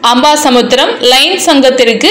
Ambasamudram Lions சங்கத்திற்கு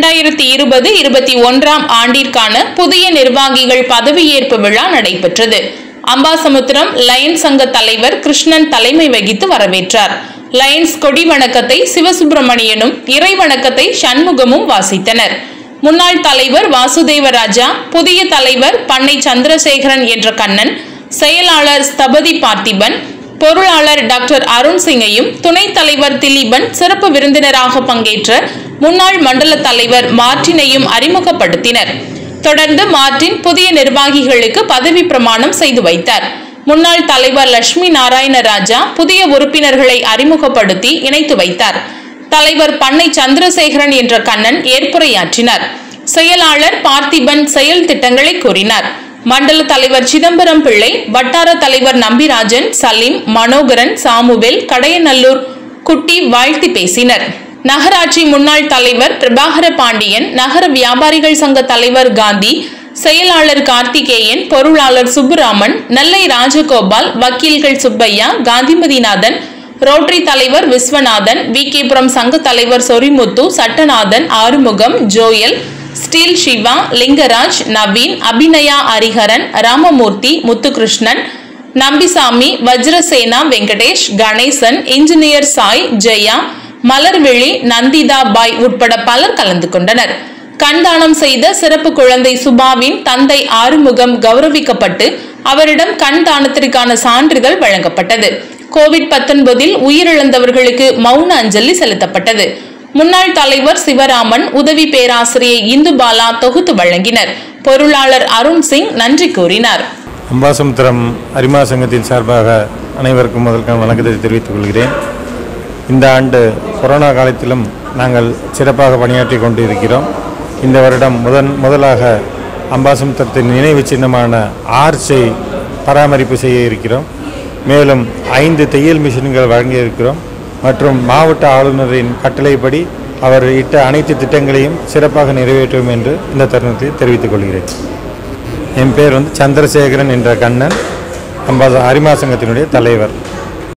2020-21 ஆண்டிற்கான புதிய நிர்வாகிகள் பதவியேற்பு விழா நடைபெற்றது. அம்பாசமுத்திரம் லயன்ஸ் சங்க தலைவர் கிருஷ்ணன் தலைமை வகித்து வரவேற்றார். லயன்ஸ் கொடி வணக்கத்தை சிவசுப்பிரமணியனும், இறை வணக்கத்தை சண்முகமும் வாசித்தனர். முன்னாள் தலைவர் வாசுதேவராஜா, புதிய தலைவர் பண்ணை சந்திரசேகரன் என்ற கண்ணன், செயலாளர் ஸ்தபதி பார்த்திபன், பொருளாளர் டாக்டர் அருண் சிங்கையும், துணைத் தலைவர் திலீபன் சிறப்பு விருந்தினராக பங்கேற்ற முன்னாள் மண்டல தலைவர் மார்டினையும் அறிமுகப்படுத்தினர். தொடர்ந்து மார்டின் புதிய நிர்வாகிகளுக்கு பதவி பிரமாணம் செய்து வைத்தார். முன்னாள் தலைவர் லட்சுமி நாராயண ராஜா புதிய உறுப்பினர்களை அறிமுகப்படுத்தி இணைத்து வைத்தார். தலைவர் பண்ணை சந்திரசேகரன் என்ற கண்ணன் ஏற்புரையாற்றினார். செயலாளர் பார்த்திபன் செயல் திட்டங்களை கூறினார். மண்டல தலைவர் சிதம்பரம் பிள்ளை, வட்டார தலைவர் நம்பிராஜன், சலீம், மனோகரன், சாமுவேல், கடையநல்லூர் குட்டி வாழ்த்தி பேசினர். நகராட்சி முன்னாள் தலைவர் பிரபாகர பாண்டியன், நகர வியாபாரிகள் சங்க தலைவர் காந்தி, செயலாளர் கார்த்திகேயன், பொருளாளர் சுப்புராமன், நெல்லை ராஜகோபால், வக்கீல்கள் சுப்பையா, காந்திமதிநாதன், ரோட்டரி தலைவர் விஸ்வநாதன், விகேபுரம் சங்க தலைவர் Sorimuthu, Sattanathan, Arumugam, Joel, steel Siva, Lingaraj, Naveen, Abhinaya Hariharan, Ramamoorthy, Muthukrishnan, Nambisamy, Vajrasena Venkatesh, Ganesan, engineer Sai, Jaya, Malarvizhi, Nandita Bai உட்பட பலர் கலந்து கொண்டனர். கண்தானம் செய்த சிறப்பு குழந்தை சுபாவின் தந்தை ஆறுமுகம் கௌரவிக்கப்பட்டு அவரிடம் கண் தானத்திற்கான சான்றிதழ் வழங்கப்பட்டது. கோவிட்-19 உயிரிழந்தவர்களுக்கு மௌன அஞ்சலி செலுத்தப்பட்டது. முன்னாள் தலைவர் சிவராமன், உதவி பேராசிரியை இந்துபாலா தொகுத்து வழங்கினர். பொருளாளர் அருண் சிங் நன்றி கூறினார். அம்பாசமுத்திரம் அரிமா சங்கத்தின் சார்பாக அனைவருக்கும் முதல்கான வணக்கத்தை தெரிவித்துக் கொள்கிறேன். இந்த ஆண்டு கொரோனா காலத்திலும் நாங்கள் சிறப்பாக பணியாற்றி கொண்டு இருக்கிறோம். இந்த வருடம் முதலாக அம்பாசமுத்திரத்தின் நினைவு சின்னமான ஆர்ச்சை பராமரிப்பு செய்ய இருக்கிறோம். மேலும் 5 தையல் மிஷின்கள் வழங்கி இருக்கிறோம். மற்றும் மாவட்ட ஆளுநரின் கட்டளைப்படி அவர் இட்ட அனைத்து திட்டங்களையும் சிறப்பாக நிறைவேற்றும் என்று இந்த தருணத்தை தெரிவித்துக் கொள்கிறேன். என் பேர் சந்திரசேகரன் என்ற கண்ணன், அரிமா சங்கத்தினுடைய தலைவர்.